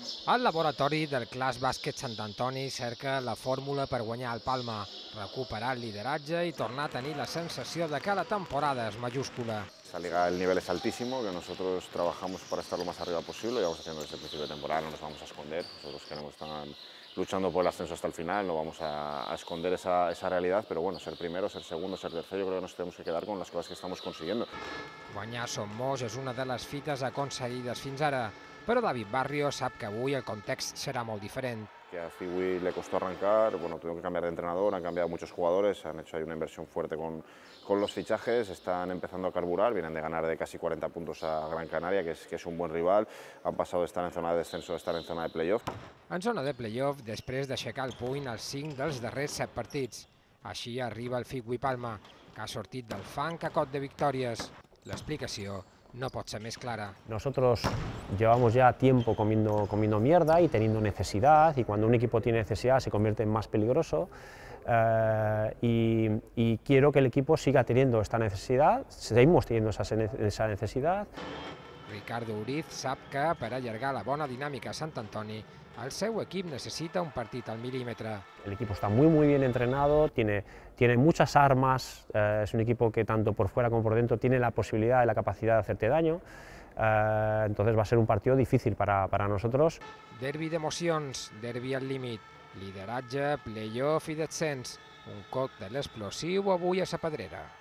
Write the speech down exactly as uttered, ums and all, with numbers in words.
El laboratori del Clas Bàsquet Sant Antoni cerca la fórmula per guanyar el Palma, recuperar el lideratge i tornar a tenir la sensació de que la temporada és majúscula. Esta liga el nivel es altísimo, que nosotros trabajamos para estar lo más arriba posible y vamos haciendo desde el principio de temporada, no nos vamos a esconder, nosotros queremos estar luchando por el ascenso hasta el final, no vamos a, a esconder esa, esa realidad, pero bueno, ser primero, ser segundo, ser tercero, yo creo que nos tenemos que quedar con las cosas que estamos consiguiendo. Guanyar Som Molts és una de les fites aconseguides fins ara, però David Barrio sap que avui el context serà molt diferent. Que a Fiwi le costó arrancar, bueno, tuvieron que cambiar de entrenador, han cambiado muchos jugadores, han hecho ahí una inversión fuerte con, con los fichajes, están empezando a carburar, vienen de ganar de casi cuarenta puntos a Gran Canaria, que es, que es un buen rival, han pasado de estar en zona de descenso a estar en zona de playoff. En zona de playoff, després d'aixecar el puny als cinc dels darrers set partits. Així arriba el Fiwi Palma, que ha sortit del fang a cot de victòries. L'explicació no pot ser més clara. Nosotros llevamos ya tiempo comiendo, comiendo mierda y teniendo necesidad, y cuando un equipo tiene necesidad se convierte en más peligroso, eh, y, y quiero que el equipo siga teniendo esta necesidad, seguimos teniendo esa, esa necesidad. Ricardo Uriz sap que per allargar la bona dinàmica a Sant Antoni, el seu equip necessita un partit al milímetre. El equipo está muy muy bien entrenado, tiene, tiene muchas armas, eh, es un equipo que tanto por fuera como por dentro tiene la posibilidad y la capacidad de hacerte daño, eh, entonces va a ser un partido difícil para, para nosotros. Derbi d'emocions, derbi al límit, lideratge, playoff i descens, un còctel explosiu avui a sa Pedrera.